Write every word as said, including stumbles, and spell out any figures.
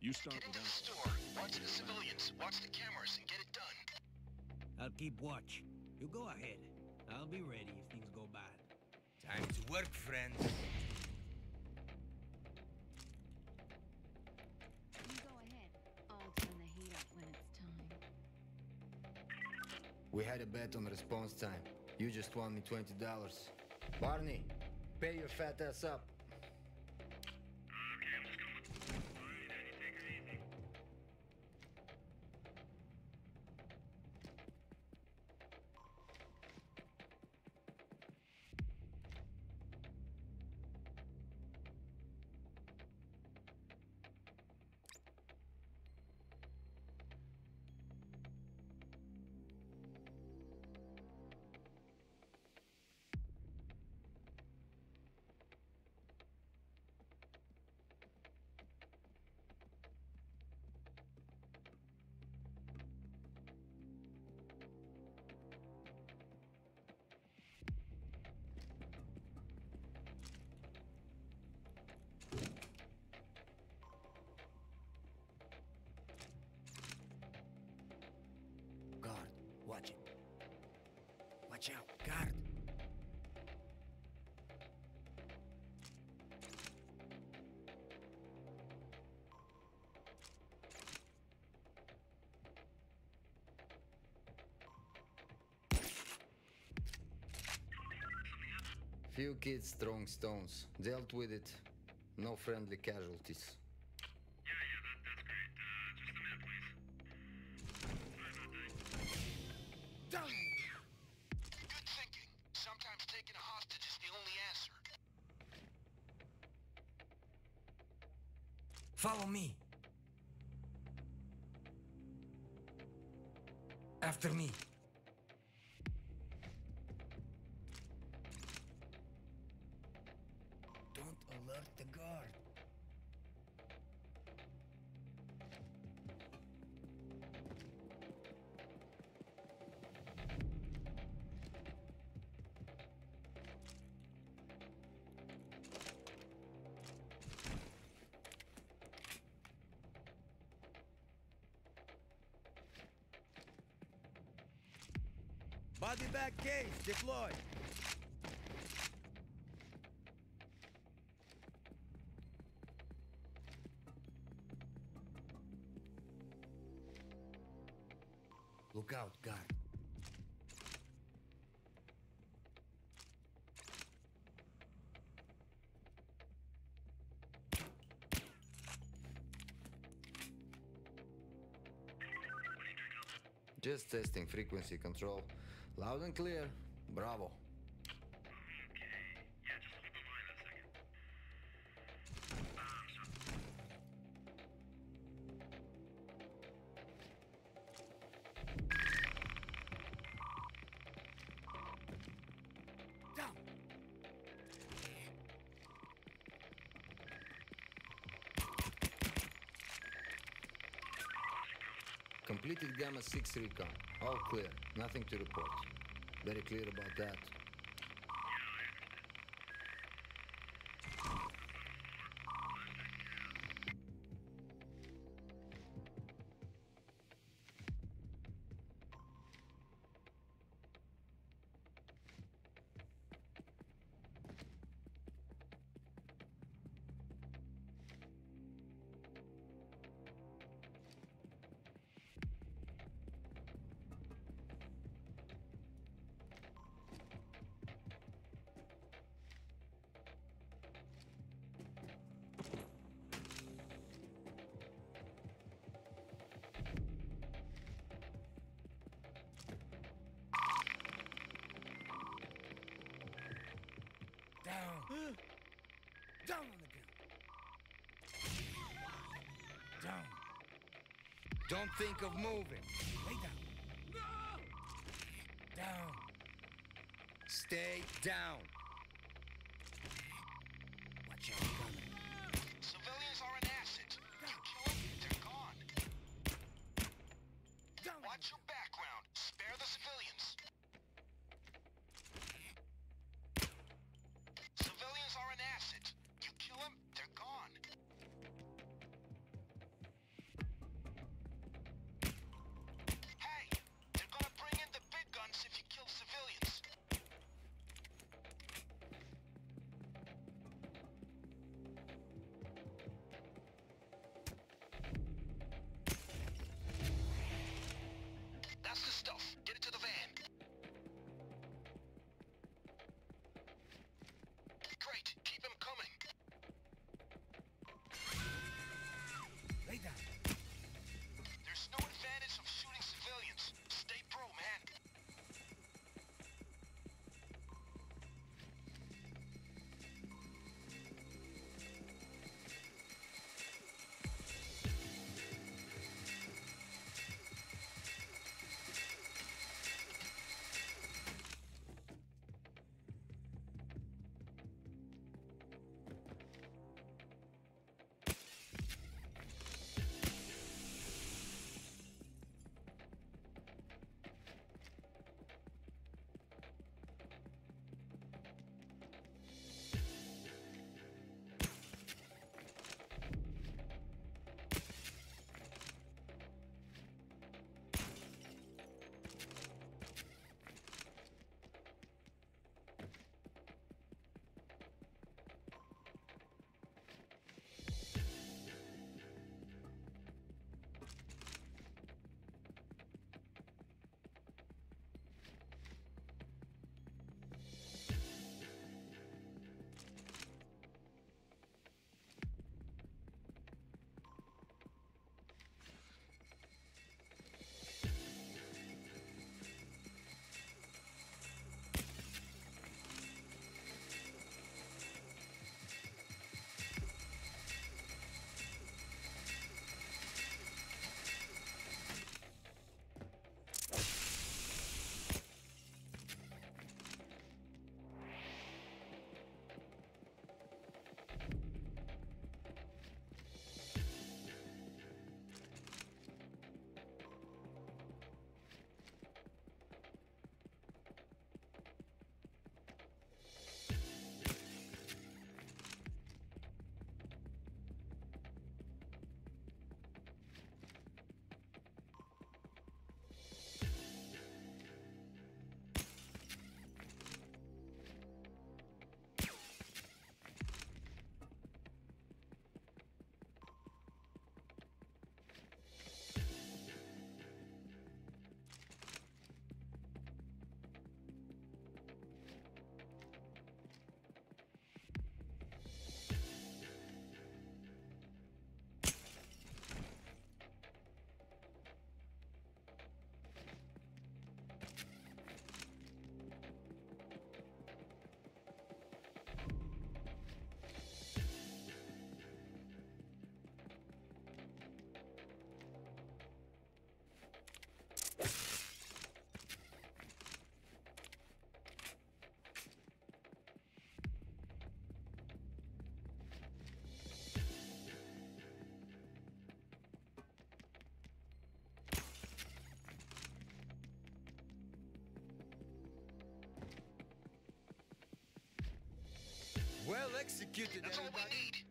You start Get into without... the store, watch the civilians, watch the cameras, and get it done. I'll keep watch. You go ahead. I'll be ready if things go bad. Time to work, friends. You go ahead. I'll turn the heat up when it's time. We had a bet on response time. You just won me twenty dollars. Barney, pay your fat ass up. Okay, I'm just going. Alright, Danny, take it easy. Guard, watch it. Watch out, guard. Few kids throwing stones. Dealt with it. No friendly casualties. Yeah, yeah, that, that's great. Uh, just a minute, please. Sorry about that. Down! Good thinking. Sometimes taking a hostage is the only answer. Follow me. After me. Don't alert the guard. Body bag case deployed. Look out, guard. Just testing frequency control. Loud and clear. Bravo. Okay. Yeah, just hold the line a second. Um, so... Down. Completed Gamma six recon. All clear. Nothing to report. Very clear about that. Down. Down on the ground. Down. Don't think of moving. Lay down. No! Down. Stay down. Watch out, coming. Civilians are an asset. You kill them, they're gone. Down. Watch your background. Spare the civilians. Civilians are an asset. You kill them, they're gone. Executed, That's all we everybody. need.